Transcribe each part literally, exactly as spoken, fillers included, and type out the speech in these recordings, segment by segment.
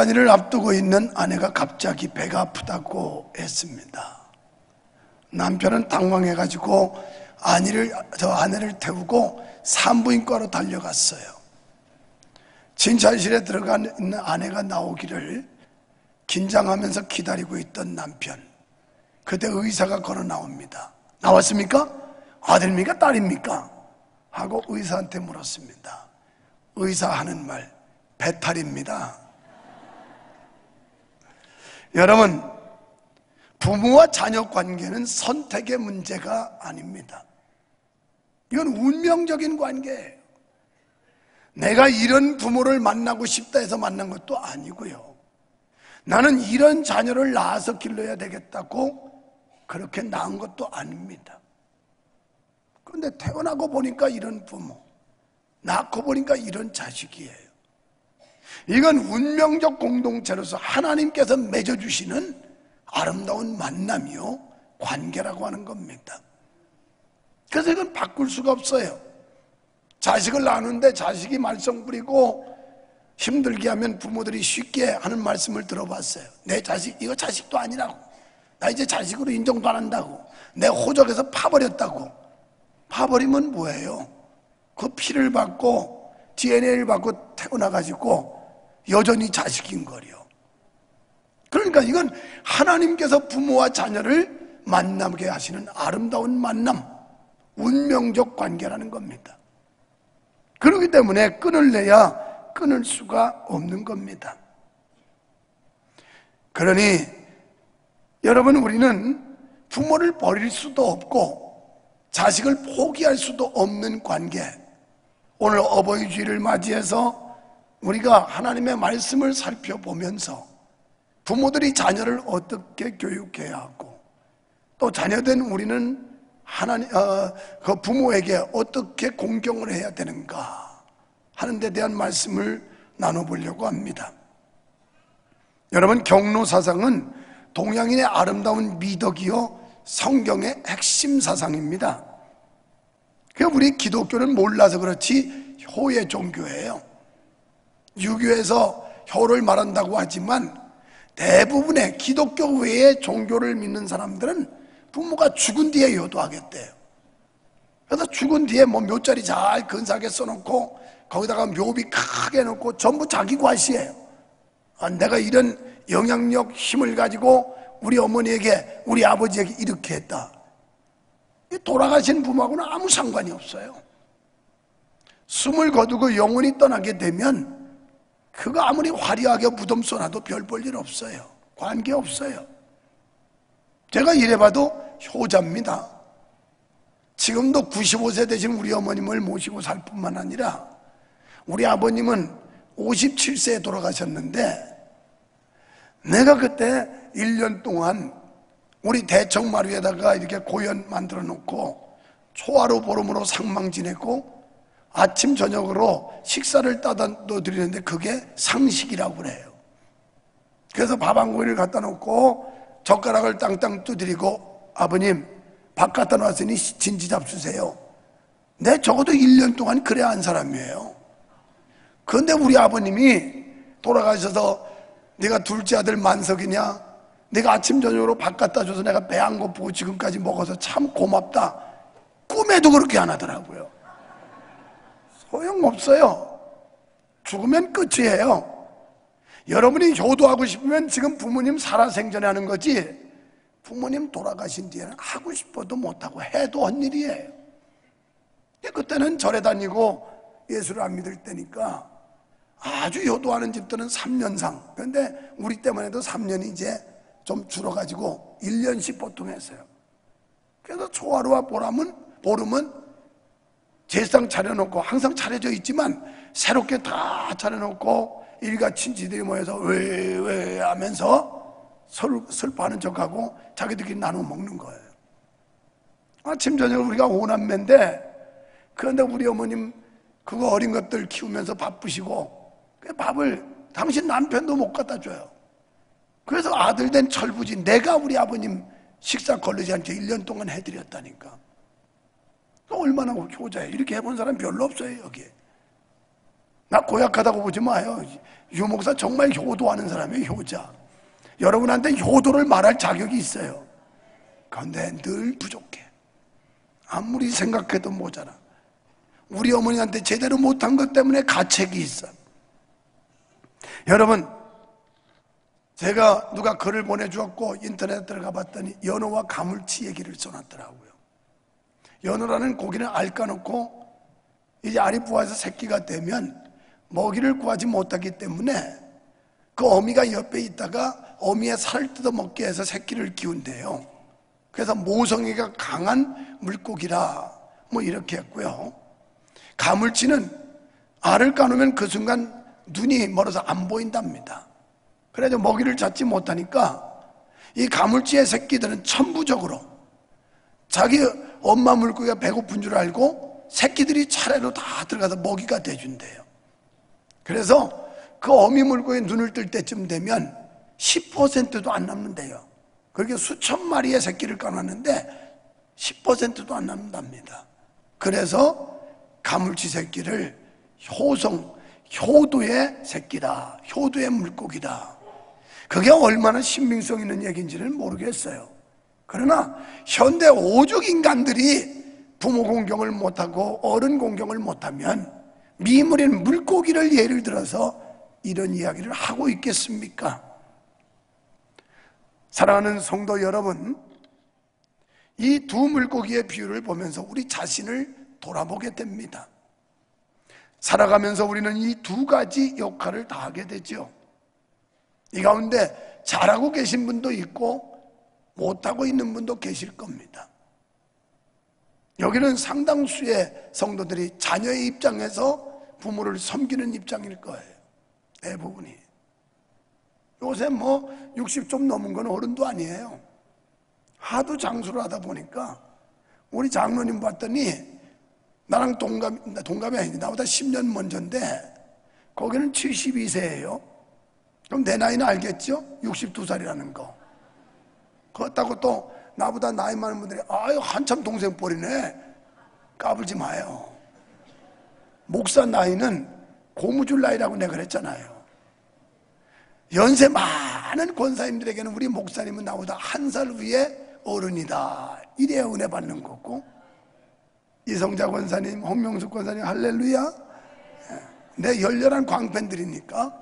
진산일을 앞두고 있는 아내가 갑자기 배가 아프다고 했습니다. 남편은 당황해가지고 아내를, 저 아내를 태우고 산부인과로 달려갔어요. 진찰실에 들어가 있는 아내가 나오기를 긴장하면서 기다리고 있던 남편, 그때 의사가 걸어 나옵니다. 나왔습니까? 아들입니까? 딸입니까? 하고 의사한테 물었습니다. 의사 하는 말, 배탈입니다. 여러분, 부모와 자녀 관계는 선택의 문제가 아닙니다. 이건 운명적인 관계예요. 내가 이런 부모를 만나고 싶다 해서 만난 것도 아니고요, 나는 이런 자녀를 낳아서 길러야 되겠다고 그렇게 낳은 것도 아닙니다. 그런데 태어나고 보니까 이런 부모, 낳고 보니까 이런 자식이에요. 이건 운명적 공동체로서 하나님께서 맺어주시는 아름다운 만남이요, 관계라고 하는 겁니다. 그래서 이건 바꿀 수가 없어요. 자식을 낳는데 자식이 말썽 부리고 힘들게 하면 부모들이 쉽게 하는 말씀을 들어봤어요. 내 자식, 이거 자식도 아니라고, 나 이제 자식으로 인정도 안 한다고, 내 호적에서 파버렸다고. 파버리면 뭐예요? 그 피를 받고 디엔에이를 받고 태어나가지고 여전히 자식인 거요. 그러니까 이건 하나님께서 부모와 자녀를 만나게 하시는 아름다운 만남, 운명적 관계라는 겁니다. 그렇기 때문에 끊을래야 끊을 수가 없는 겁니다. 그러니 여러분, 우리는 부모를 버릴 수도 없고 자식을 포기할 수도 없는 관계, 오늘 어버이 주일을 맞이해서 우리가 하나님의 말씀을 살펴보면서 부모들이 자녀를 어떻게 교육해야 하고, 또 자녀된 우리는 하나님, 어, 그 부모에게 어떻게 공경을 해야 되는가 하는 데 대한 말씀을 나눠보려고 합니다. 여러분, 경로사상은 동양인의 아름다운 미덕이요 성경의 핵심 사상입니다. 그러니까 우리 기독교는 몰라서 그렇지 효의 종교예요. 유교에서 효를 말한다고 하지만 대부분의 기독교 외의 종교를 믿는 사람들은 부모가 죽은 뒤에 효도하겠대요. 그래서 죽은 뒤에 뭐 묘자리 잘 근사하게 써놓고 거기다가 묘비 크게 놓고 전부 자기 과시예요. 아, 내가 이런 영향력, 힘을 가지고 우리 어머니에게, 우리 아버지에게 이렇게 했다. 돌아가신 부모하고는 아무 상관이 없어요. 숨을 거두고 영원히 떠나게 되면 그거 아무리 화려하게 무덤 쏘놔도 별 볼 일 없어요. 관계 없어요. 제가 이래봐도 효자입니다. 지금도 구십오 세 되신 우리 어머님을 모시고 살 뿐만 아니라 우리 아버님은 오십칠 세에 돌아가셨는데, 내가 그때 일 년 동안 우리 대청마루에다가 이렇게 고연 만들어 놓고 초하루 보름으로 상망 지내고 아침 저녁으로 식사를 따다 드리는데 그게 상식이라고 그래요. 그래서 밥 한 공기를 갖다 놓고 젓가락을 땅땅 두드리고, 아버님 밥 갖다 놨으니 진지 잡수세요. 내 적어도 일 년 동안 그래 한 사람이에요. 그런데 우리 아버님이 돌아가셔서 네가 둘째 아들 만석이냐, 네가 아침 저녁으로 밥 갖다 줘서 내가 배 안 고프고 지금까지 먹어서 참 고맙다, 꿈에도 그렇게 안 하더라고요. 소용없어요. 죽으면 끝이에요. 여러분이 효도하고 싶으면 지금 부모님 살아생전에 하는 거지, 부모님 돌아가신 뒤에는 하고 싶어도 못하고 해도 한 일이에요. 그때는 절에 다니고 예수를 안 믿을 때니까 아주 효도하는 집들은 삼 년상, 그런데 우리 때만 해도 삼 년이 이제 좀 줄어가지고 일 년씩 보통 했어요. 그래서 초하루와 보람은, 보름은 제상 차려놓고, 항상 차려져 있지만 새롭게 다 차려놓고 일가 친지들이 모여서 왜 왜 하면서 서로 슬퍼하는 척하고 자기들끼리 나눠 먹는 거예요. 아침 저녁 우리가 오남매인데, 그런데 우리 어머님 그거 어린 것들 키우면서 바쁘시고 그 밥을 당신 남편도 못 갖다 줘요. 그래서 아들 된 철부지 내가 우리 아버님 식사 걸리지 않게 일 년 동안 해드렸다니까. 얼마나 효자예요. 이렇게 해본 사람 별로 없어요, 여기에. 나 고약하다고 보지 마요. 유목사 정말 효도하는 사람이에요. 효자. 여러분한테 효도를 말할 자격이 있어요. 그런데 늘 부족해. 아무리 생각해도 모자라. 우리 어머니한테 제대로 못한 것 때문에 가책이 있어. 여러분, 제가 누가 글을 보내주었고 인터넷에 들어가 봤더니 연어와 가물치 얘기를 써놨더라고요. 연어라는 고기는 알 까놓고 이제 알이 부화해서 새끼가 되면 먹이를 구하지 못하기 때문에 그 어미가 옆에 있다가 어미의 살을 뜯어 먹게 해서 새끼를 키운대요. 그래서 모성애가 강한 물고기라 뭐 이렇게 했고요. 가물치는 알을 까놓으면 그 순간 눈이 멀어서 안 보인답니다. 그래서 먹이를 찾지 못하니까 이 가물치의 새끼들은 천부적으로 자기 엄마 물고기가 배고픈 줄 알고 새끼들이 차례로 다 들어가서 먹이가 돼준대요. 그래서 그 어미 물고기 눈을 뜰 때쯤 되면 십 퍼센트도 안 남는데요. 그렇게 수천 마리의 새끼를 까놨는데 십 퍼센트도 안 남는답니다. 그래서 가물치 새끼를 효성, 효도의 새끼다, 효도의 물고기다. 그게 얼마나 신빙성 있는 얘기인지는 모르겠어요. 그러나 현대 오죽 인간들이 부모 공경을 못하고 어른 공경을 못하면 미물인 물고기를 예를 들어서 이런 이야기를 하고 있겠습니까? 사랑하는 성도 여러분, 이 두 물고기의 비유를 보면서 우리 자신을 돌아보게 됩니다. 살아가면서 우리는 이 두 가지 역할을 다 하게 되죠. 이 가운데 잘하고 계신 분도 있고 못하고 있는 분도 계실 겁니다. 여기는 상당수의 성도들이 자녀의 입장에서 부모를 섬기는 입장일 거예요. 대부분이. 요새 뭐 육십 좀 넘은 건 어른도 아니에요. 하도 장수를 하다 보니까 우리 장로님 봤더니 나랑 동갑, 동갑이 아닌데 나보다 십 년 먼저인데 거기는 칠십이 세예요. 그럼 내 나이는 알겠죠? 육십두 살이라는 거. 그렇다고 또 나보다 나이 많은 분들이 아유 한참 동생 뻘이네. 까불지 마요. 목사 나이는 고무줄 나이라고 내가 그랬잖아요. 연세 많은 권사님들에게는 우리 목사님은 나보다 한 살 위에 어른이다. 이래야 은혜 받는 거고, 이성자 권사님, 홍명숙 권사님 할렐루야. 내 열렬한 광팬들이니까.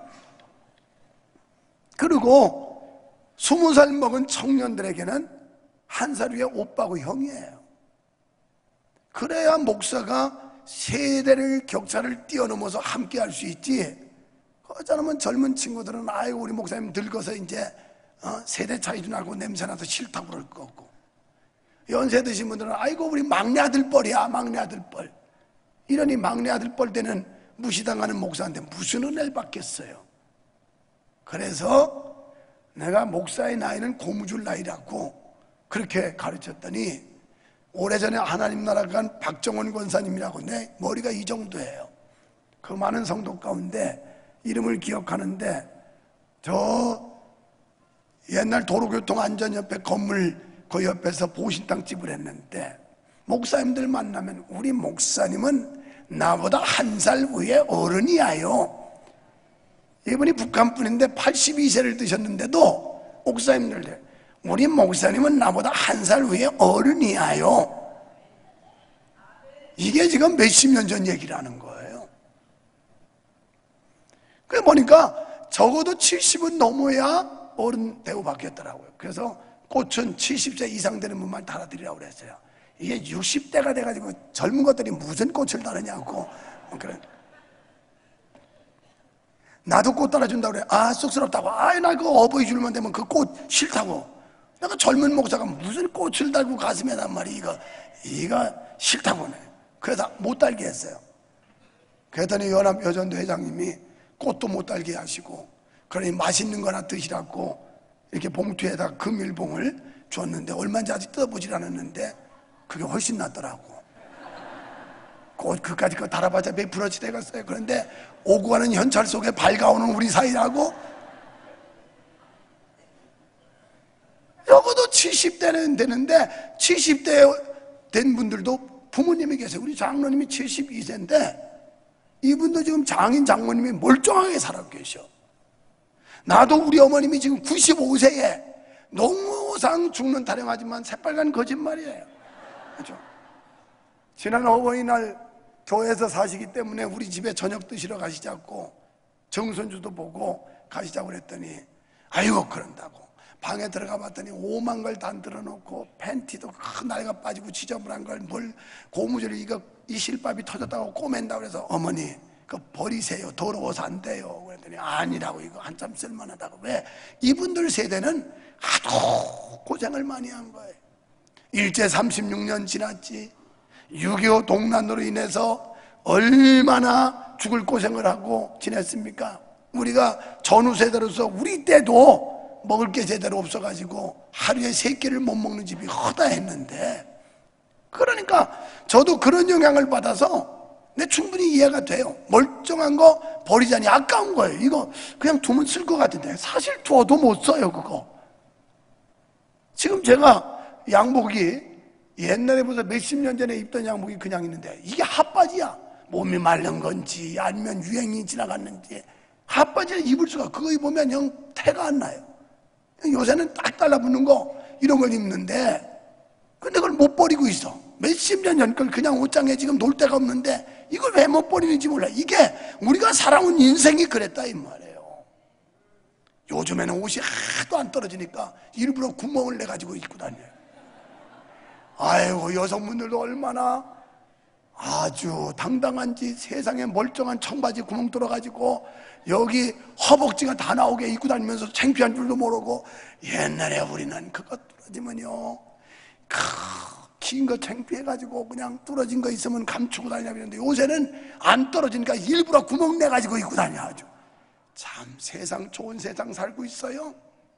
그리고 스무 살 먹은 청년들에게는 한 살 위에 오빠고 형이에요. 그래야 목사가 세대를 격차를 뛰어넘어서 함께 할 수 있지. 그렇잖아면 젊은 친구들은 아이고 우리 목사님 늙어서 이제 어? 세대 차이도 나고 냄새나서 싫다고 그럴 거고, 연세 드신 분들은 아이고 우리 막내 아들 뻘이야, 막내 아들 뻘. 이러니 막내 아들 뻘 되는 무시당하는 목사한테 무슨 은혜를 받겠어요. 그래서 내가 목사의 나이는 고무줄 나이라고 그렇게 가르쳤더니 오래전에 하나님 나라 간 박정원 권사님이라고, 내 머리가 이 정도예요. 그 많은 성도 가운데 이름을 기억하는데, 저 옛날 도로교통 안전협회 건물 그 옆에서 보신탕 집을 했는데 목사님들 만나면 우리 목사님은 나보다 한 살 위에 어른이야요. 이분이 북한 분인데 팔십이 세를 드셨는데도 목사님들, 우리 목사님은 나보다 한 살 위에 어른이야요. 이게 지금 몇십 년 전 얘기라는 거예요. 그래 보니까 적어도 칠십은 넘어야 어른 대우받겠더라고요. 그래서 꽃은 칠십 세 이상 되는 분만 달아드리라고 그랬어요. 이게 육십 대가 돼가지고 젊은 것들이 무슨 꽃을 달으냐고. 그래. 나도 꽃 달아준다고 그래. 아 쑥스럽다고. 아 나 그 어버이 줄만 되면 그 꽃 싫다고. 내가 젊은 목사가 무슨 꽃을 달고 가슴에 단 말이 이거 이거 싫다고 해. 그래서 못 달게 했어요. 그랬더니 연합 여전도 회장님이 꽃도 못 달게 하시고, 그러니 맛있는 거나 드시라고 이렇게 봉투에다 금일봉을 줬는데 얼마인지 아직 뜯어보질 않았는데 그게 훨씬 낫더라고. 꽃 그까짓 거 달아봤자 몇 프로치 되겠어요. 그런데 오고 가는 현찰 속에 밝아오는 우리 사이라고. 적어도 칠십 대는 되는데 칠십 대 된 분들도 부모님이 계세요. 우리 장로님이 칠십이 세인데 이분도 지금 장인 장모님이 멀쩡하게 살아 계셔. 나도 우리 어머님이 지금 구십오 세에 농후상 죽는 타령하지만 새빨간 거짓말이에요. 그렇죠? 지난 어버이날 교회에서 사시기 때문에 우리 집에 저녁 드시러 가시자고 정선주도 보고 가시자고 그랬더니 아이고 그런다고 방에 들어가 봤더니 오만 걸 다 들어놓고 팬티도 큰 날가 빠지고 지저분한 걸 뭘 고무줄 이거 이 실밥이 터졌다고 꼬맨다고 그래서 어머니 그 버리세요. 더러워서 안 돼요. 그랬더니 아니라고 이거 한참 쓸만하다고. 왜? 이분들 세대는 하도 고생을 많이 한 거예요. 일제 삼십육 년 지났지. 육이오 동란으로 인해서 얼마나 죽을 고생을 하고 지냈습니까? 우리가 전후 세대로서 우리 때도 먹을 게 제대로 없어가지고 하루에 세 끼를 못 먹는 집이 허다했는데, 그러니까 저도 그런 영향을 받아서 내 충분히 이해가 돼요. 멀쩡한 거 버리자니 아까운 거예요. 이거 그냥 두면 쓸 것 같은데 사실 두어도 못 써요. 그거 지금 제가 양복이 옛날에 보다 몇십 년 전에 입던 양복이 그냥 있는데 이게 핫바지야. 몸이 마른 건지 아니면 유행이 지나갔는지 핫바지를 입을 수가, 그거 입으면 영 태가 안 나요. 요새는 딱 달라붙는 거 이런 걸 입는데, 근데 그걸 못 버리고 있어. 몇십 년 전 걸 그냥 옷장에 지금 놓을 데가 없는데 이걸 왜 못 버리는지 몰라. 이게 우리가 살아온 인생이 그랬다 이 말이에요. 요즘에는 옷이 하도 안 떨어지니까 일부러 구멍을 내가지고 입고 다녀요. 아이고 여성분들도 얼마나 아주 당당한지, 세상에 멀쩡한 청바지 구멍 뚫어가지고 여기 허벅지가 다 나오게 입고 다니면서 창피한 줄도 모르고, 옛날에 우리는 그거 뚫어지면요 긴 거 창피해가지고 그냥 뚫어진 거 있으면 감추고 다니냐 그러는데 요새는 안 떨어지니까 일부러 구멍 내가지고 입고 다녀. 아주 참 세상 좋은 세상 살고 있어요.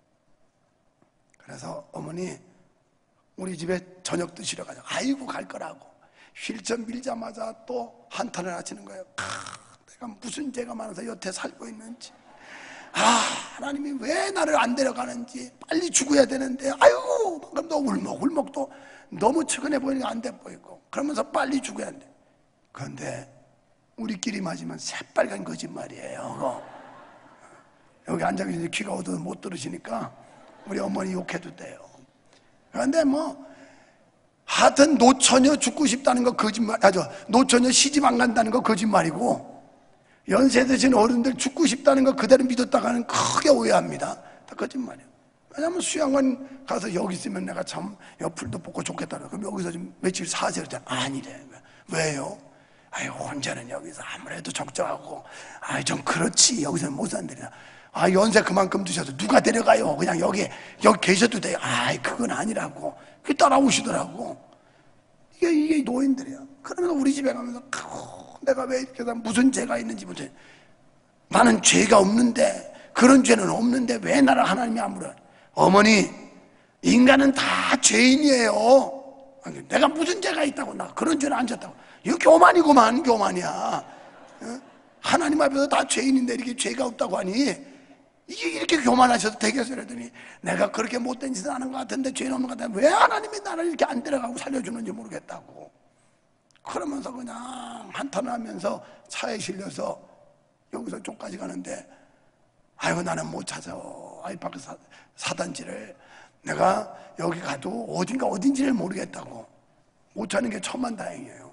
그래서 어머니 우리 집에 저녁 드시러 가자. 아이고 갈 거라고 휠전 밀자마자 또 한탄을 하시는 거예요. 아, 내가 무슨 죄가 많아서 여태 살고 있는지, 아 하나님이 왜 나를 안 데려가는지, 빨리 죽어야 되는데 아이고 그럼 너 울먹울먹 또 너무 측은해 보이니까 안 돼 보이고 그러면서 빨리 죽어야 돼. 그런데 우리끼리 맞으면 새빨간 거짓말이에요. 여기 앉아 계시는데 귀가 어두워 못 들으시니까 우리 어머니 욕해도 돼요. 그런데 뭐 하여튼 노처녀 죽고 싶다는 거 거짓말, 아저 노처녀 시집 안 간다는 거 거짓말이고, 연세 드신 어른들 죽고 싶다는 거 그대로 믿었다가는 크게 오해합니다. 다 거짓말이에요. 왜냐면 수양관 가서 여기 있으면 내가 참 옆을도 뽑고 좋겠다. 그럼 여기서 좀 며칠 사세요. 아니래. 왜요? 아유 혼자는 여기서 아무래도 적적하고, 아이 좀 그렇지 여기서는 못 산다냐. 아 연세 그만큼 드셔도 누가 데려가요? 그냥 여기 여기 계셔도 돼요. 아이 그건 아니라고. 그 따라오시더라고. 이게 이게 노인들이야. 그러면서 우리 집에 가면서 내가 왜 이렇게 무슨 죄가 있는지, 무슨 나는 죄가 없는데, 그런 죄는 없는데 왜 나를 하나님이 안 물어? 어머니 인간은 다 죄인이에요. 내가 무슨 죄가 있다고, 나 그런 죄는 안 졌다고. 이거 교만이구만. 교만이야. 하나님 앞에서 다 죄인인데 이렇게 죄가 없다고 하니 이게 이렇게 교만하셔도 되겠어요? 그러더니 내가 그렇게 못된 짓을 하는 것 같은데, 죄는 없는 것 같은데 왜 하나님이 나를 이렇게 안 데려가고 살려주는지 모르겠다고. 그러면서 그냥 한탄하면서 차에 실려서 여기서 쪽까지 가는데, 아이고 나는 못 찾아. 아이파크 사, 사단지를 내가 여기 가도 어딘가 어딘지를 모르겠다고. 못 찾는 게 천만다행이에요.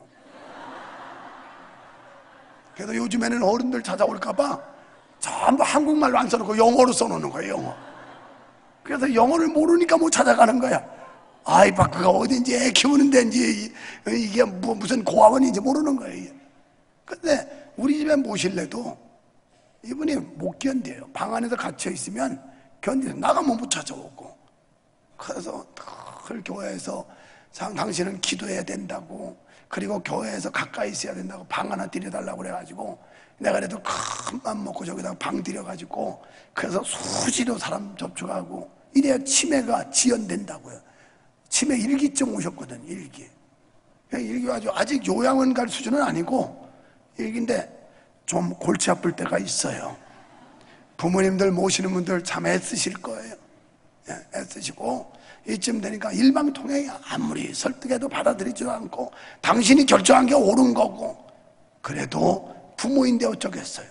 그래서 요즘에는 어른들 찾아올까봐 전부 한국말로 안 써놓고 영어로 써놓는 거예요. 영어. 그래서 영어를 모르니까 못 찾아가는 거야. 아이파크가 어딘지, 애 키우는 데인지, 이게 뭐 무슨 고아원인지 모르는 거예요. 근데 우리 집에 모실래도 이분이 못 견뎌요. 방 안에서 갇혀 있으면 견뎌요. 나가면 못 찾아오고. 그래서 늘 교회에서 당신은 기도해야 된다고, 그리고 교회에서 가까이 있어야 된다고 방 하나 들여달라고 그래가지고 내가 그래도 큰 맘 먹고 저기다가 방 들여가지고, 그래서 수시로 사람 접촉하고 이래야 치매가 지연된다고요. 치매 일기증 오셨거든. 일기. 일기 가지고 아직 요양원 갈 수준은 아니고 일기인데 좀 골치 아플 때가 있어요. 부모님들 모시는 분들 참 애쓰실 거예요. 애쓰시고 이쯤 되니까 일방통행이야. 아무리 설득해도 받아들이지도 않고 당신이 결정한 게 옳은 거고, 그래도 부모인데 어쩌겠어요.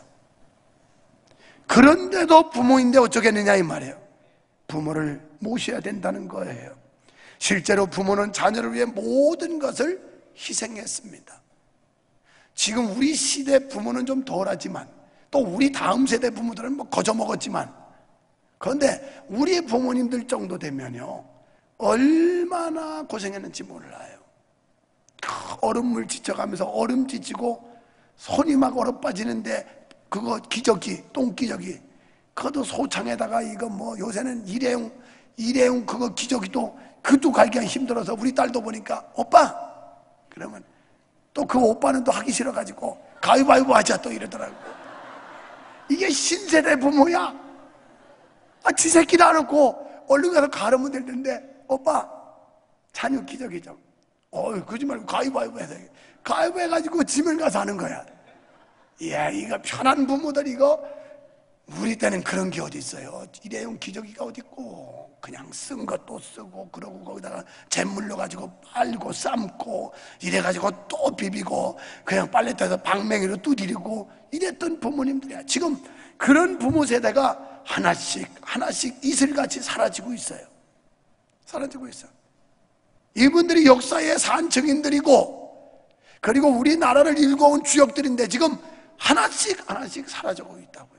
그런데도 부모인데 어쩌겠느냐 이 말이에요. 부모를 모셔야 된다는 거예요. 실제로 부모는 자녀를 위해 모든 것을 희생했습니다. 지금 우리 시대 부모는 좀 덜하지만 또 우리 다음 세대 부모들은 뭐 거저 먹었지만, 그런데 우리 부모님들 정도 되면요 얼마나 고생했는지 몰라요. 얼음물 지쳐가면서 얼음 지치고 손이 막 얼어 빠지는데 그거 기저귀, 똥기저귀, 그것도 소창에다가 이거 뭐 요새는 일회용 일회용 그거 기저귀도 그것도 갈기가 힘들어서 우리 딸도 보니까 오빠 그러면 또 그 오빠는 또 하기 싫어가지고 가위바위보 하자 또 이러더라고. 이게 신세대 부모야. 아, 지 새끼 놔놓고 얼른 가서 가르면 될 텐데 오빠 자녀 기저귀 좀 어이 그러지 말고 가위바위보 해서 가위바위보 해가지고 집을 가서 하는 거야. 이야, 이거 편한 부모들 이거 우리 때는 그런 게 어디 있어요. 일회용 기저귀가 어디 있고 그냥 쓴 것도 쓰고 그러고 거기다가 잿물로 가지고 빨고 삶고 이래가지고 또 비비고 그냥 빨래터에서 방맹이로 두드리고 이랬던 부모님들이야. 지금 그런 부모 세대가 하나씩 하나씩 이슬같이 사라지고 있어요. 사라지고 있어. 이분들이 역사의 산증인들이고 그리고 우리나라를 일궈온 주역들인데 지금 하나씩 하나씩 사라지고 있다고요.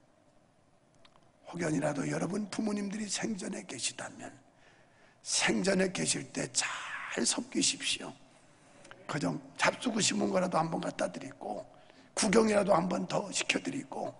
혹여니라도 여러분 부모님들이 생전에 계시다면 생전에 계실 때 잘 섬기십시오. 그좀 잡수고 싶은 거라도 한번 갖다 드리고 구경이라도 한번 더 시켜드리고,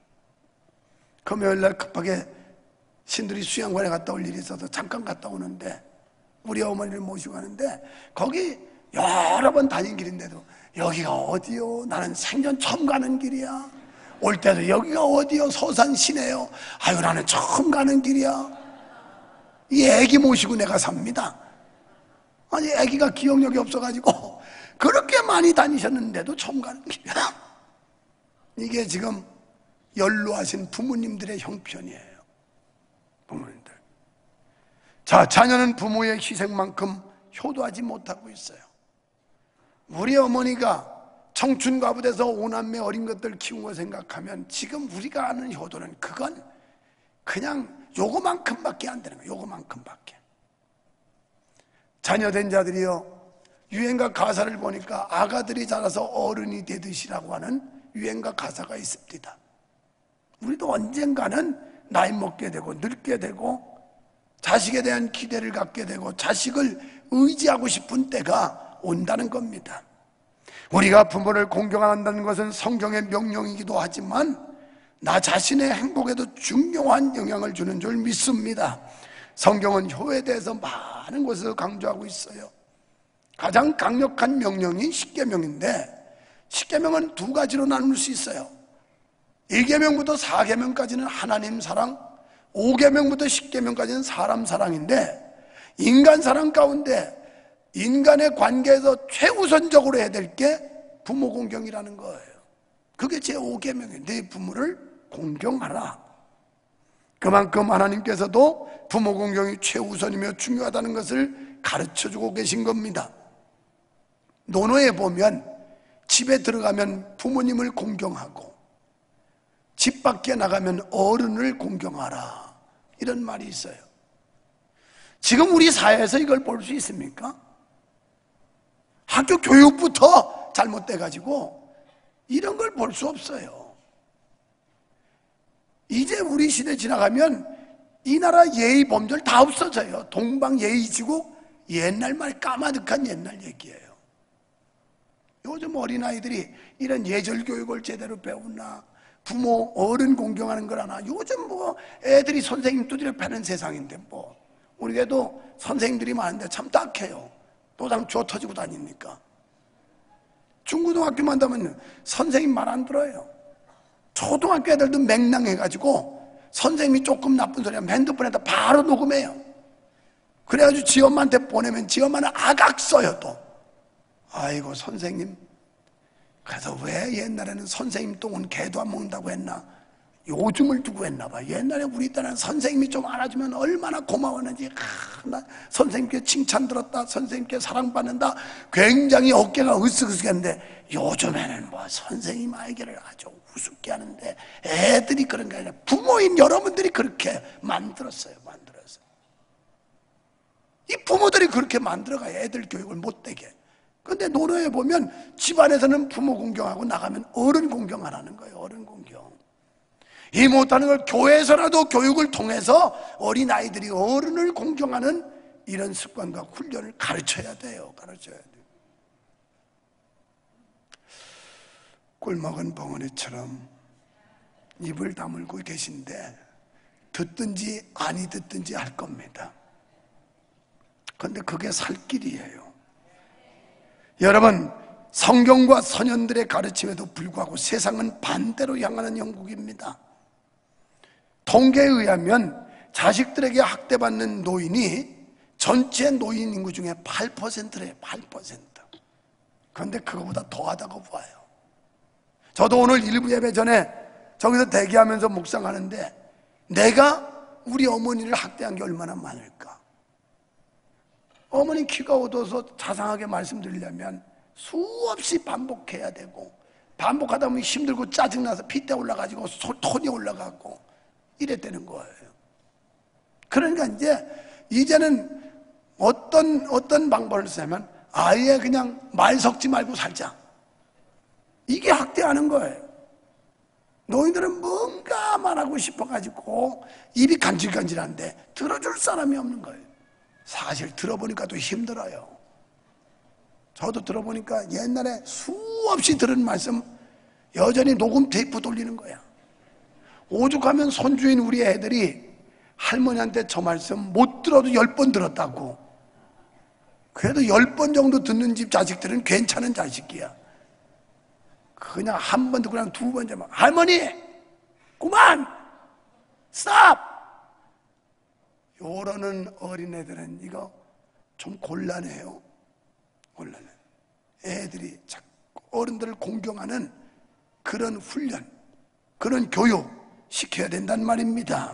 금요일날 급하게 신들이 수양관에 갔다 올 일이 있어서 잠깐 갔다 오는데 우리 어머니를 모시고 가는데 거기 여러 번 다닌 길인데도 여기가 어디요? 나는 생전 처음 가는 길이야. 올 때도 여기가 어디요? 서산 시내요. 아유 나는 처음 가는 길이야. 이 애기 모시고 내가 삽니다. 아니 애기가 기억력이 없어가지고 그렇게 많이 다니셨는데도 처음 가는 길이야. 이게 지금 연로하신 부모님들의 형편이에요. 부모님들. 자, 자녀는 부모의 희생만큼 효도하지 못하고 있어요. 우리 어머니가 청춘과부돼서 오남매 어린 것들 키운 거 생각하면 지금 우리가 아는 효도는 그건 그냥 요거만큼밖에 안 되는 거예요. 요거만큼밖에. 자녀된 자들이요 유행가 가사를 보니까 아가들이 자라서 어른이 되듯이라고 하는 유행가 가사가 있습니다. 우리도 언젠가는 나이 먹게 되고 늙게 되고 자식에 대한 기대를 갖게 되고 자식을 의지하고 싶은 때가 온다는 겁니다. 우리가 부모를 공경한다는 것은 성경의 명령이기도 하지만 나 자신의 행복에도 중요한 영향을 주는 줄 믿습니다. 성경은 효에 대해서 많은 곳에서 강조하고 있어요. 가장 강력한 명령이 십계명인데 십계명은 두 가지로 나눌 수 있어요. 일계명부터 사계명까지는 하나님 사랑, 오계명부터 십계명까지는 사람 사랑인데 인간 사랑 가운데 인간의 관계에서 최우선적으로 해야 될 게 부모 공경이라는 거예요. 그게 제오 계명이에요. 네 부모를 공경하라. 그만큼 하나님께서도 부모 공경이 최우선이며 중요하다는 것을 가르쳐주고 계신 겁니다. 논어에 보면 집에 들어가면 부모님을 공경하고 집 밖에 나가면 어른을 공경하라 이런 말이 있어요. 지금 우리 사회에서 이걸 볼 수 있습니까? 학교 교육부터 잘못돼가지고 이런 걸 볼 수 없어요. 이제 우리 시대 지나가면 이 나라 예의 범절 다 없어져요. 동방 예의지고 옛날 말 까마득한 옛날 얘기예요. 요즘 어린아이들이 이런 예절 교육을 제대로 배우나 부모 어른 공경하는 걸 하나. 요즘 뭐 애들이 선생님 두드려 패는 세상인데 뭐 우리 애도 선생님들이 많은데 참 딱해요. 도장 줘 터지고 다니니까. 중고등학교만 되면 선생님 말 안 들어요. 초등학교 애들도 맹랑해가지고 선생님이 조금 나쁜 소리 하면 핸드폰에다 바로 녹음해요. 그래가지고 지 엄마한테 보내면 지 엄마는 악악 써요 또. 아이고 선생님, 그래서 왜 옛날에는 선생님 똥은 개도 안 먹는다고 했나? 요즘을 두고 했나 봐. 옛날에 우리 때는 선생님이 좀 알아주면 얼마나 고마웠는지. 아, 나 선생님께 칭찬 들었다, 선생님께 사랑받는다, 굉장히 어깨가 으쓱으쓱했는데 요즘에는 뭐 선생님 아이들을 아주 우습게 하는데, 애들이 그런 게 아니라 부모인 여러분들이 그렇게 만들었어요. 만들었어요. 이 부모들이 그렇게 만들어가 애들 교육을 못되게. 근데 논어에 보면 집안에서는 부모 공경하고 나가면 어른 공경하라는 거예요. 어른 공경. 이 못하는 걸 교회에서라도 교육을 통해서 어린아이들이 어른을 공경하는 이런 습관과 훈련을 가르쳐야 돼요. 가르쳐야 돼요. 꿀먹은 벙어리처럼 입을 다물고 계신데 듣든지 아니 듣든지 할 겁니다. 그런데 그게 살 길이에요. 여러분, 성경과 선현들의 가르침에도 불구하고 세상은 반대로 향하는 형국입니다. 통계에 의하면 자식들에게 학대받는 노인이 전체 노인 인구 중에 팔 퍼센트래요. 팔 퍼센트. 그런데 그거보다 더하다고 봐요. 저도 오늘 일부 예배 전에 저기서 대기하면서 묵상하는데, 내가 우리 어머니를 학대한 게 얼마나 많을까. 어머니 키가 어두워서 자상하게 말씀드리려면 수없이 반복해야 되고, 반복하다 보면 힘들고 짜증나서 핏대 올라가지고 톤이 올라가고 이랬다는 거예요. 그러니까 이제 이제는 어떤 어떤 방법을 쓰냐면 아예 그냥 말 섞지 말고 살자. 이게 학대하는 거예요. 노인들은 뭔가 말하고 싶어가지고 입이 간질간질한데 들어줄 사람이 없는 거예요. 사실 들어보니까 또 힘들어요. 저도 들어보니까 옛날에 수없이 들은 말씀 여전히 녹음 테이프 돌리는 거야. 오죽하면 손주인 우리 애들이 할머니한테 저 말씀 못 들어도 열 번 들었다고. 그래도 열 번 정도 듣는 집 자식들은 괜찮은 자식이야. 그냥 한 번 듣고 그냥 두 번째 막 할머니 그만 스탑 요러는 어린애들은 이거 좀 곤란해요. 곤란해. 애들이 자꾸 어른들을 공경하는 그런 훈련, 그런 교육 시켜야 된단 말입니다.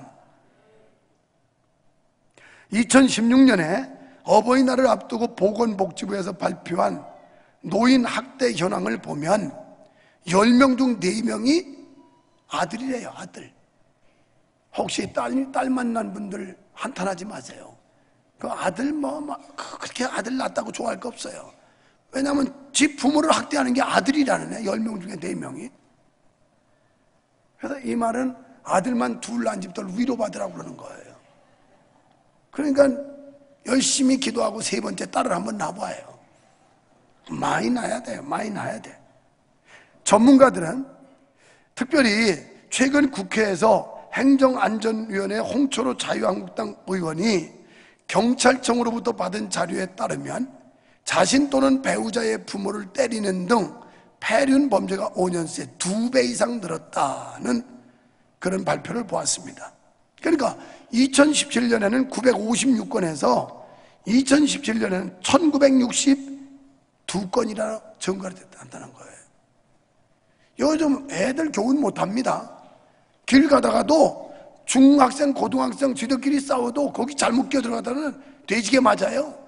이천십육 년에 어버이날을 앞두고 보건복지부에서 발표한 노인 학대 현황을 보면 열 명 중 네 명이 아들이래요. 아들. 혹시 딸, 딸 만난 분들 한탄하지 마세요. 그 아들 뭐, 뭐 그렇게 아들 낳았다고 좋아할 거 없어요. 왜냐하면 집 부모를 학대하는 게 아들이라는 애. 열 명 중에 네 명이. 그래서 이 말은 아들만 둘 낳은 집들 위로받으라고 그러는 거예요. 그러니까 열심히 기도하고 세 번째 딸을 한번 낳아봐요. 많이 낳아야 돼요. 많이 낳아야 돼. 전문가들은 특별히 최근 국회에서 행정안전위원회 홍철호 자유한국당 의원이 경찰청으로부터 받은 자료에 따르면 자신 또는 배우자의 부모를 때리는 등 폐륜 범죄가 오 년 새 두 배 이상 늘었다는 그런 발표를 보았습니다. 그러니까 이천십칠 년에는 구백오십육 건에서 이천십칠 년에는 천구백육십이 건이나 증가가 됐다는 거예요. 요즘 애들 교훈 못합니다. 길 가다가도 중학생, 고등학생 지들끼리 싸워도 거기 잘못 끼어들어가다는 돼지게 맞아요.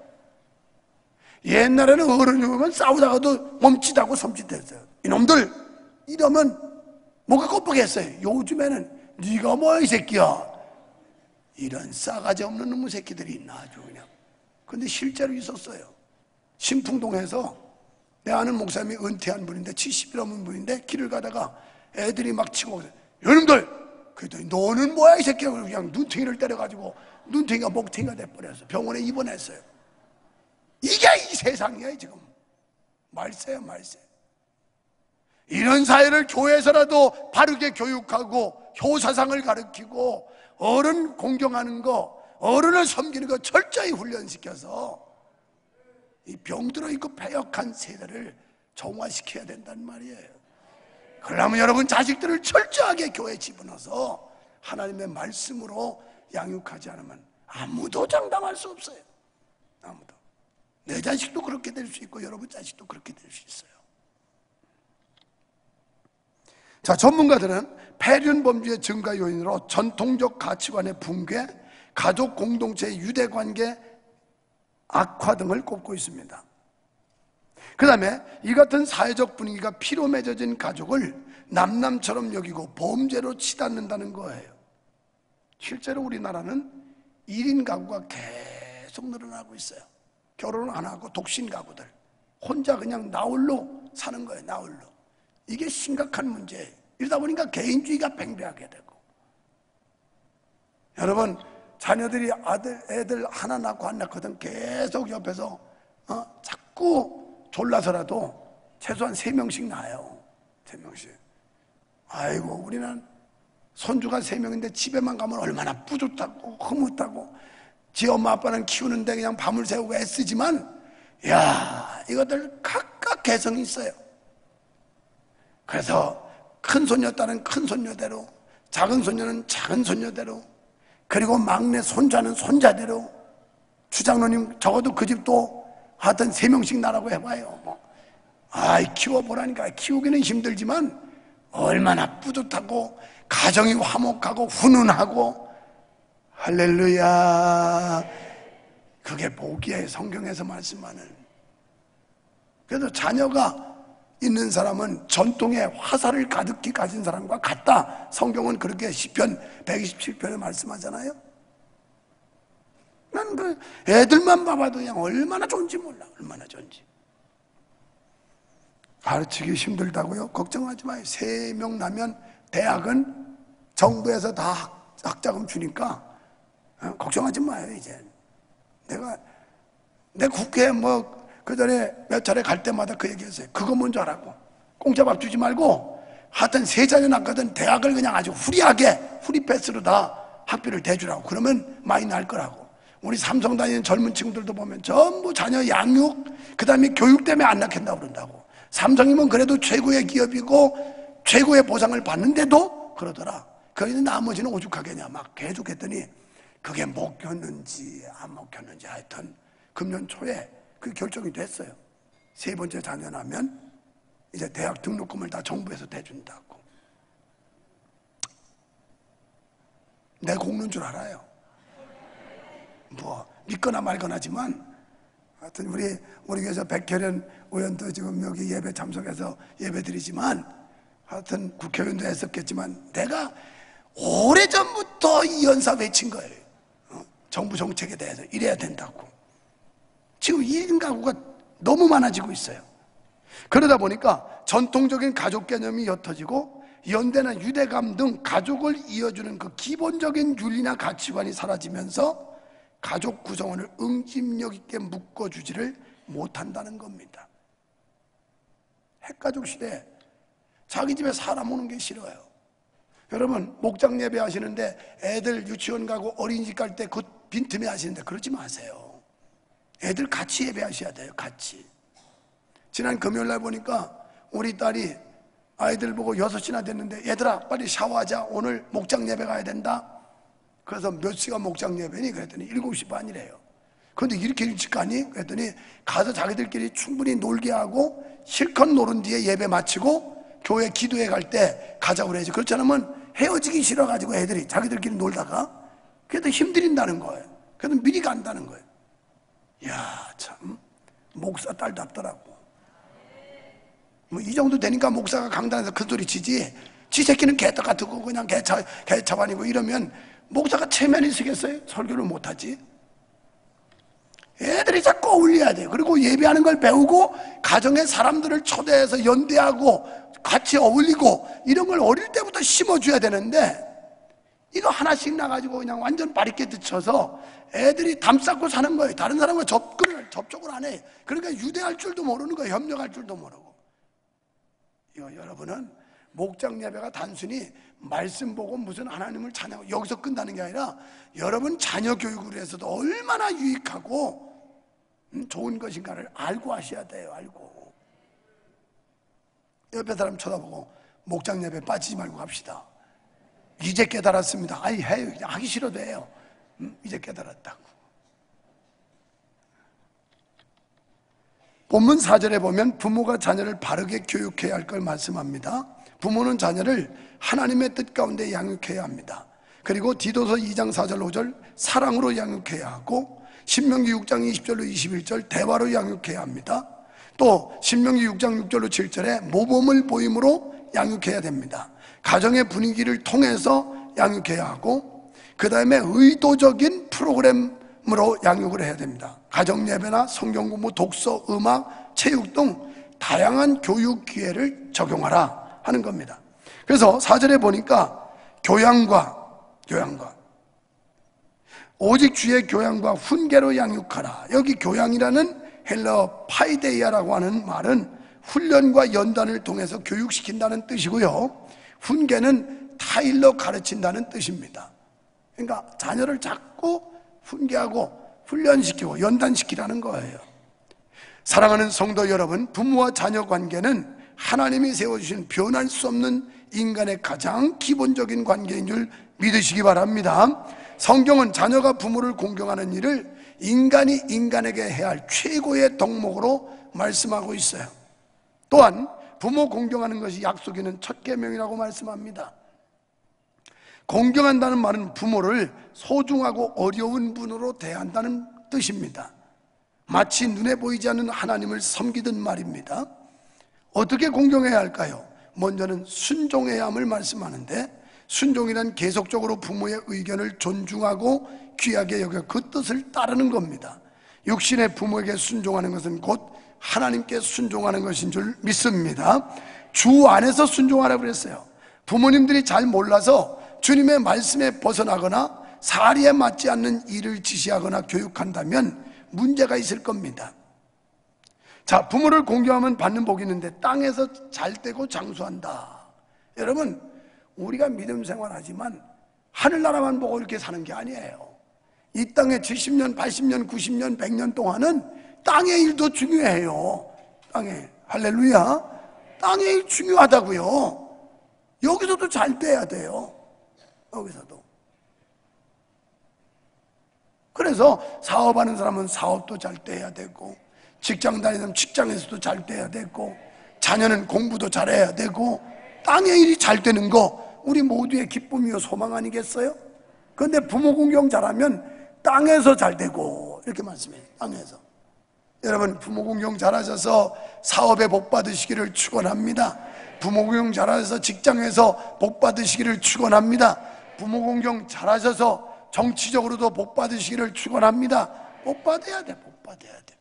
옛날에는 어른이 보면 싸우다가도 멈칫하고 섬찟했어요. 이놈들 이러면 뭐가 껍벅했어요. 요즘에는 네가 뭐야 이 새끼야. 이런 싸가지 없는 놈의 새끼들이 있나 아주 그냥. 근데 실제로 있었어요. 신풍동에서 내 아는 목사님이 은퇴한 분인데 칠십이 넘은 분인데 길을 가다가 애들이 막 치고 오세요. 이놈들! 그랬더니 너는 뭐야 이 새끼야. 그냥 눈탱이를 때려가지고 눈탱이가 목탱이가 돼버렸어. 병원에 입원했어요. 이게 이 세상이야 지금. 말세야 말세. 이런 사회를 교회에서라도 바르게 교육하고 효사상을 가르치고 어른 공경하는 거, 어른을 섬기는 거 철저히 훈련시켜서 이 병들어 있고 패역한 세대를 정화시켜야 된단 말이에요. 그러면 여러분 자식들을 철저하게 교회에 집어넣어서 하나님의 말씀으로 양육하지 않으면 아무도 장담할 수 없어요. 아무도. 내 자식도 그렇게 될 수 있고 여러분 자식도 그렇게 될 수 있어요. 자, 전문가들은 폐륜 범죄의 증가 요인으로 전통적 가치관의 붕괴, 가족 공동체의 유대관계 악화 등을 꼽고 있습니다. 그 다음에 이 같은 사회적 분위기가 피로 맺어진 가족을 남남처럼 여기고 범죄로 치닫는다는 거예요. 실제로 우리나라는 일 인 가구가 계속 늘어나고 있어요. 결혼을 안 하고 독신 가구들, 혼자 그냥 나홀로 사는 거예요. 나홀로. 이게 심각한 문제예요. 이러다 보니까 개인주의가 팽배하게 되고, 여러분 자녀들이 아들 애들 하나 낳고 안 낳거든 계속 옆에서 어? 자꾸 졸라서라도 최소한 세 명씩 낳아요. 세 명씩. 아이고, 우리는 손주가 세 명인데 집에만 가면 얼마나 뿌듯하고 흐뭇하고, 지 엄마 아빠는 키우는데 그냥 밤을 새우고 애쓰지만, 야, 이것들 각각 개성이 있어요. 그래서 큰 손녀딸은 큰 손녀대로, 작은 손녀는 작은 손녀대로, 그리고 막내 손자는 손자대로, 주장로님 적어도 그 집도 하여튼 세 명씩 나라고 해봐요. 뭐. 아이, 키워보라니까. 키우기는 힘들지만 얼마나 뿌듯하고 가정이 화목하고 훈훈하고, 할렐루야. 그게 복이에요. 성경에서 말씀하는. 그래서 자녀가 있는 사람은 전통의 화살을 가득히 가진 사람과 같다. 성경은 그렇게 시편 백이십칠 편에 말씀하잖아요. 난 그 애들만 봐봐도 그냥 얼마나 좋은지 몰라. 얼마나 좋은지. 가르치기 힘들다고요? 걱정하지 마요. 세 명 나면 대학은 정부에서 다 학자금 주니까 어, 걱정하지 마요. 이제 내가 내 국회에 뭐 그 전에 몇 차례 갈 때마다 그 얘기했어요. 그거 먼저 하라고. 공짜 밥 주지 말고 하여튼 세 자녀 낳거든 대학을 그냥 아주 후리하게 후리 패스로 다 학비를 대주라고. 그러면 많이 날 거라고. 우리 삼성 다니는 젊은 친구들도 보면 전부 자녀 양육, 그 다음에 교육 때문에 안 낳겠다고 그런다고. 삼성이면 그래도 최고의 기업이고 최고의 보상을 받는데도 그러더라. 그런데 나머지는 오죽하겠냐 막 계속 했더니 그게 먹혔는지 안 먹혔는지 하여튼 금년 초에 그 결정이 됐어요. 세 번째 자녀 나면 이제 대학 등록금을 다 정부에서 대준다고. 내 공는 줄 알아요. 뭐 믿거나 말거나지만 하여튼 우리 우리 교회에서 백혜련 의원도 지금 여기 예배 참석해서 예배 드리지만, 하여튼 국회의원도 했었겠지만 내가 오래전부터 이 연사 외친 거예요. 어? 정부 정책에 대해서 이래야 된다고. 지금 일 인 가구가 너무 많아지고 있어요. 그러다 보니까 전통적인 가족 개념이 옅어지고 연대나 유대감 등 가족을 이어주는 그 기본적인 윤리나 가치관이 사라지면서 가족 구성원을 응집력 있게 묶어주지를 못한다는 겁니다. 핵가족 시대에 자기 집에 사람 오는 게 싫어요. 여러분 목장 예배 하시는데 애들 유치원 가고 어린이집 갈 때 그 빈틈에 하시는데 그러지 마세요. 애들 같이 예배하셔야 돼요. 같이. 지난 금요일날 보니까 우리 딸이 아이들 보고 여섯 시나 됐는데 얘들아 빨리 샤워하자. 오늘 목장 예배 가야 된다. 그래서 몇 시간 목장 예배니? 그랬더니 일곱 시 반이래요. 그런데 이렇게 일찍 가니? 그랬더니 가서 자기들끼리 충분히 놀게 하고 실컷 노른 뒤에 예배 마치고 교회 기도회 갈 때 가자고 그래야지. 그렇지 않으면 헤어지기 싫어가지고 애들이 자기들끼리 놀다가 그래도 힘들인다는 거예요. 그래도 미리 간다는 거예요. 이야, 참 목사 딸답더라고. 뭐 이 정도 되니까 목사가 강단에서 큰 소리 치지, 지 새끼는 개떡 같고 그냥 개차, 개차반이고 이러면 목사가 체면이 쓰겠어요? 설교를 못하지. 애들이 자꾸 어울려야 돼요. 그리고 예배하는 걸 배우고 가정의 사람들을 초대해서 연대하고 같이 어울리고 이런 걸 어릴 때부터 심어줘야 되는데, 이거 하나씩 나가지고 그냥 완전 바리게 뒤쳐서 애들이 담 쌓고 사는 거예요. 다른 사람과 접근을, 접촉을 안 해. 그러니까 유대할 줄도 모르는 거예요. 협력할 줄도 모르고. 이거 여러분은 목장 예배가 단순히 말씀 보고 무슨 하나님을 찬양하고 여기서 끝나는 게 아니라 여러분 자녀 교육을 해서도 얼마나 유익하고 좋은 것인가를 알고 하셔야 돼요. 알고. 옆에 사람 쳐다보고 목장 예배 빠지지 말고 갑시다. 이제 깨달았습니다. 아이 해요. 하기 싫어도 해요. 음, 이제 깨달았다고. 본문 사 절에 보면 부모가 자녀를 바르게 교육해야 할 걸 말씀합니다. 부모는 자녀를 하나님의 뜻 가운데 양육해야 합니다. 그리고 디도서 이 장 사 절 오 절 사랑으로 양육해야 하고, 신명기 육 장 이십 절로 이십일 절 대화로 양육해야 합니다. 또 신명기 육 장 육 절로 칠 절에 모범을 보임으로 양육해야 됩니다. 가정의 분위기를 통해서 양육해야 하고, 그 다음에 의도적인 프로그램으로 양육을 해야 됩니다. 가정 예배나 성경 공부, 독서, 음악, 체육 등 다양한 교육 기회를 적용하라 하는 겁니다. 그래서 사 절에 보니까 교양과 교양과 오직 주의 교양과 훈계로 양육하라. 여기 교양이라는 헬러 파이데이아라고 하는 말은 훈련과 연단을 통해서 교육시킨다는 뜻이고요, 훈계는 타일러 가르친다는 뜻입니다. 그러니까 자녀를 자꾸 훈계하고 훈련시키고 연단시키라는 거예요. 사랑하는 성도 여러분, 부모와 자녀 관계는 하나님이 세워주신 변할 수 없는 인간의 가장 기본적인 관계인 줄 믿으시기 바랍니다. 성경은 자녀가 부모를 공경하는 일을 인간이 인간에게 해야 할 최고의 덕목으로 말씀하고 있어요. 또한 부모 공경하는 것이 약속이는 첫 계명이라고 말씀합니다. 공경한다는 말은 부모를 소중하고 어려운 분으로 대한다는 뜻입니다. 마치 눈에 보이지 않는 하나님을 섬기듯 말입니다. 어떻게 공경해야 할까요? 먼저는 순종해야 함을 말씀하는데, 순종이란 계속적으로 부모의 의견을 존중하고 귀하게 여겨 그 뜻을 따르는 겁니다. 육신의 부모에게 순종하는 것은 곧 하나님께 순종하는 것인 줄 믿습니다. 주 안에서 순종하라고 그랬어요. 부모님들이 잘 몰라서 주님의 말씀에 벗어나거나 사리에 맞지 않는 일을 지시하거나 교육한다면 문제가 있을 겁니다. 자, 부모를 공경하면 받는 복이 있는데 땅에서 잘 되고 장수한다. 여러분, 우리가 믿음 생활하지만 하늘나라만 보고 이렇게 사는 게 아니에요. 이 땅에 칠십 년, 팔십 년, 구십 년, 백 년 동안은 땅의 일도 중요해요. 땅의, 할렐루야. 땅의 일 중요하다고요. 여기서도 잘 돼야 돼요. 여기서도. 그래서 사업하는 사람은 사업도 잘 돼야 되고, 직장 다니는 직장에서도 잘 돼야 되고, 자녀는 공부도 잘해야 되고, 땅의 일이 잘 되는 거 우리 모두의 기쁨이요 소망 아니겠어요? 그런데 부모 공경 잘하면 땅에서 잘 되고, 이렇게 말씀해요. 땅에서. 여러분, 부모 공경 잘하셔서 사업에 복 받으시기를 축원합니다. 부모 공경 잘하셔서 직장에서 복 받으시기를 축원합니다. 부모 공경 잘하셔서 정치적으로도 복 받으시기를 축원합니다. 복 받아야 돼, 복 받아야 돼.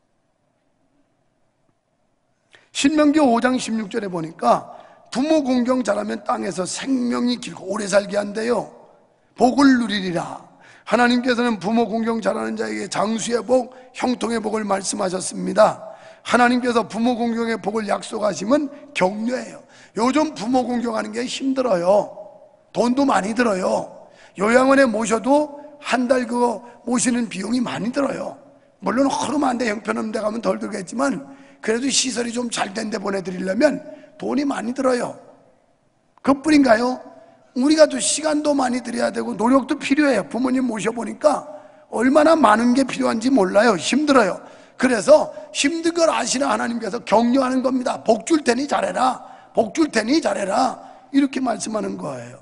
신명기 오 장 십육 절에 보니까 부모 공경 잘하면 땅에서 생명이 길고 오래 살게 한대요. 복을 누리리라. 하나님께서는 부모 공경 잘하는 자에게 장수의 복, 형통의 복을 말씀하셨습니다. 하나님께서 부모 공경의 복을 약속하시면 격려해요. 요즘 부모 공경하는 게 힘들어요. 돈도 많이 들어요. 요양원에 모셔도 한 달 그거 모시는 비용이 많이 들어요. 물론 허름한 데 형편없는 데 가면 덜 들겠지만 그래도 시설이 좀 잘 된 데 보내드리려면 돈이 많이 들어요. 그뿐인가요? 우리가 또 시간도 많이 들여야 되고 노력도 필요해요. 부모님 모셔보니까 얼마나 많은 게 필요한지 몰라요. 힘들어요. 그래서 힘든 걸 아시는 하나님께서 격려하는 겁니다. 복 줄 테니 잘해라. 복 줄 테니 잘해라. 이렇게 말씀하는 거예요.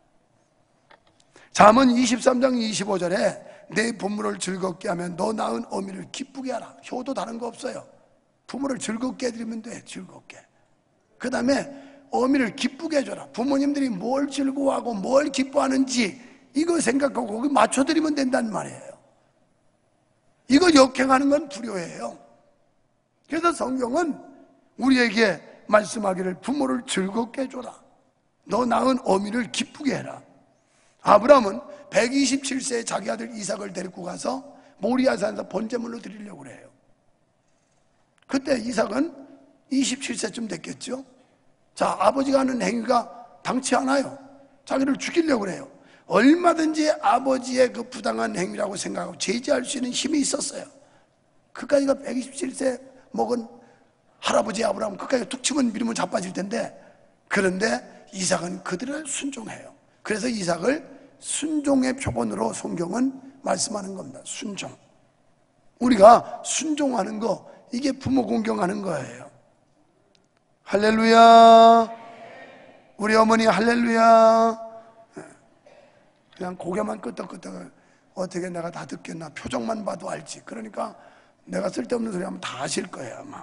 잠언 이십삼 장 이십오 절에 내 부모를 즐겁게 하면 너 낳은 어미를 기쁘게 하라. 효도 다른 거 없어요. 부모를 즐겁게 해드리면 돼. 즐겁게. 그 다음에 어미를 기쁘게 해줘라. 부모님들이 뭘 즐거워하고 뭘 기뻐하는지 이거 생각하고 거기 맞춰드리면 된다는 말이에요. 이거 역행하는 건 불효예요. 그래서 성경은 우리에게 말씀하기를 부모를 즐겁게 해줘라. 너 낳은 어미를 기쁘게 해라. 아브라함은 백이십칠 세에 자기 아들 이삭을 데리고 가서 모리아산에서 번제물로 드리려고 그래요. 그때 이삭은 이십칠 세쯤 됐겠죠. 자, 아버지가 하는 행위가 당치 않아요. 자기를 죽이려고 그래요. 얼마든지 아버지의 그 부당한 행위라고 생각하고 제지할 수 있는 힘이 있었어요. 그까지가 백이십칠 세 먹은 할아버지 아브라함 그까지 툭 치면 미루면 자빠질 텐데, 그런데 이삭은 그들을 순종해요. 그래서 이삭을 순종의 표본으로 성경은 말씀하는 겁니다. 순종. 우리가 순종하는 거, 이게 부모 공경하는 거예요. 할렐루야. 우리 어머니 할렐루야. 그냥 고개만 끄덕끄덕. 어떻게 내가 다 듣겠나. 표정만 봐도 알지. 그러니까 내가 쓸데없는 소리 하면 다 아실 거예요 아마.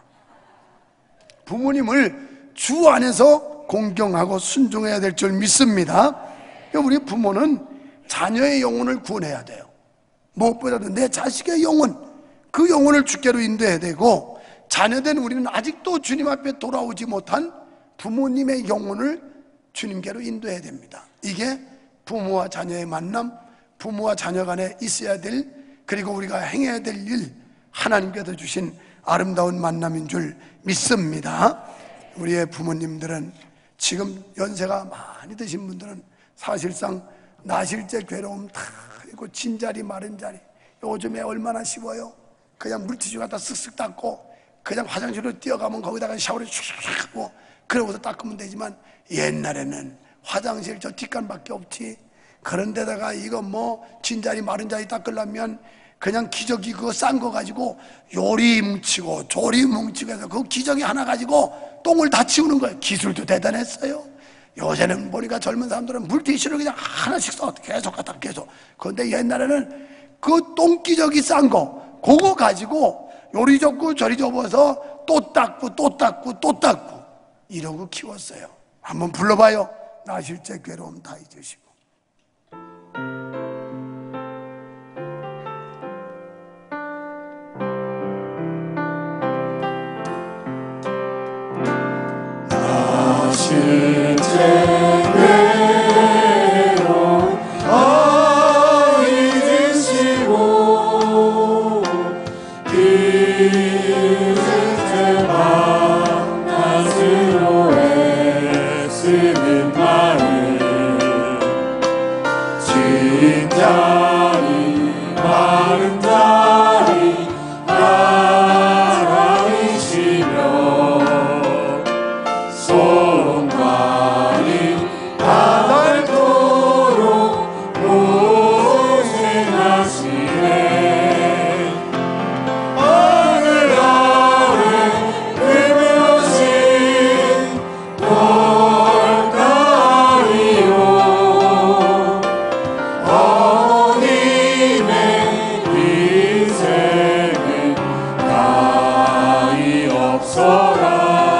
부모님을 주 안에서 공경하고 순종해야 될 줄 믿습니다. 우리 부모는 자녀의 영혼을 구원해야 돼요. 무엇보다도 내 자식의 영혼, 그 영혼을 주께로 인도해야 되고, 자녀된 우리는 아직도 주님 앞에 돌아오지 못한 부모님의 영혼을 주님께로 인도해야 됩니다. 이게 부모와 자녀의 만남, 부모와 자녀 간에 있어야 될, 그리고 우리가 행해야 될 일, 하나님께서 주신 아름다운 만남인 줄 믿습니다. 우리의 부모님들은, 지금 연세가 많이 드신 분들은 사실상 나실제 괴로움 다 있고, 진자리 마른 자리, 요즘에 얼마나 쉬워요. 그냥 물티슈 갖다 쓱쓱 닦고 그냥 화장실로 뛰어가면 거기다가 샤워를 슉슉 하고 그러고서 닦으면 되지만, 옛날에는 화장실 저 뒷간밖에 없지. 그런데다가 이거 뭐 진자리 마른 자리 닦으려면 그냥 기저귀 그거 싼 거 가지고 요리 뭉치고 조리 뭉치고 해서 그 기저귀 하나 가지고 똥을 다 치우는 거예요. 기술도 대단했어요. 요새는 보니까 젊은 사람들은 물티슈를 그냥 하나씩 써, 계속 갖다 계속. 그런데 옛날에는 그 똥기저귀 싼 거 그거 가지고 요리 접고 저리 접어서 또 닦고 또 닦고 또 닦고 이러고 키웠어요. 한번 불러봐요. 나실제 괴로움 다 잊으시고. 나실제 괴로움 다 잊으시고, 기를 때 밤낮으로 애쓰는 마음, 진자리 마른 자리 알아이시며, 손발이 닿도록 고생하시네. 하늘 아래 그며신 돌다리요, 어머님의 인생은 다이 없어라.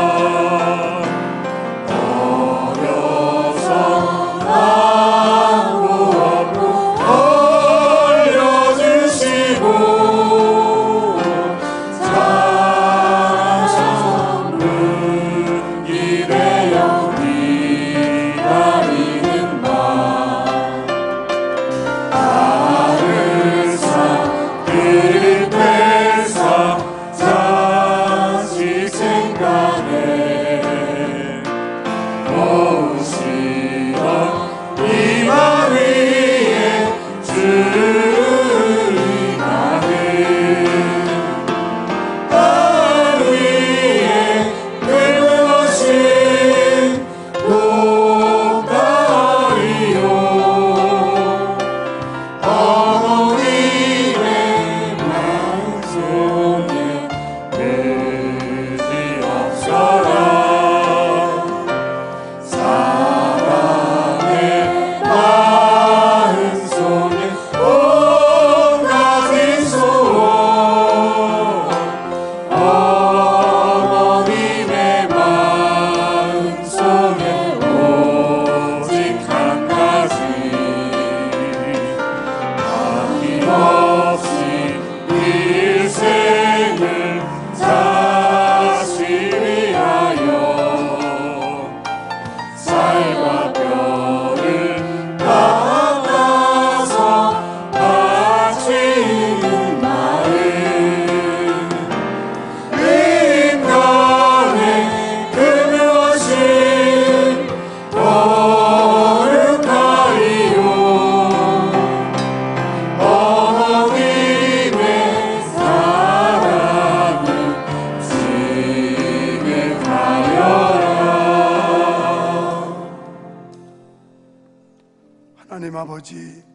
하나님 아버지,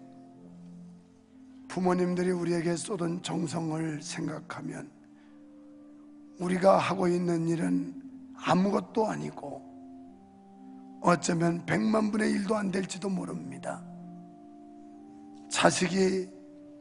부모님들이 우리에게 쏟은 정성을 생각하면 우리가 하고 있는 일은 아무것도 아니고 어쩌면 백만 분의 일도 안 될지도 모릅니다. 자식이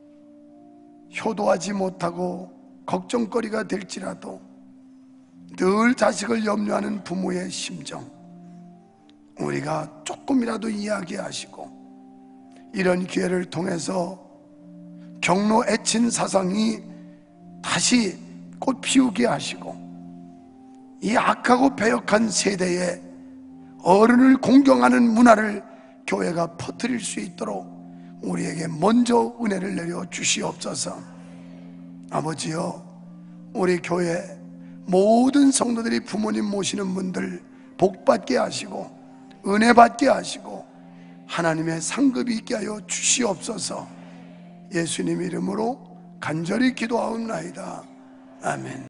효도하지 못하고 걱정거리가 될지라도 늘 자식을 염려하는 부모의 심정, 우리가 조금이라도 이야기하시고 이런 기회를 통해서 경로 애친 사상이 다시 꽃 피우게 하시고 이 악하고 배역한 세대에 어른을 공경하는 문화를 교회가 퍼뜨릴 수 있도록 우리에게 먼저 은혜를 내려 주시옵소서. 아버지여, 우리 교회 모든 성도들이 부모님 모시는 분들 복받게 하시고 은혜 받게 하시고 하나님의 상급이 있게 하여 주시옵소서. 예수님 이름으로 간절히 기도하옵나이다. 아멘.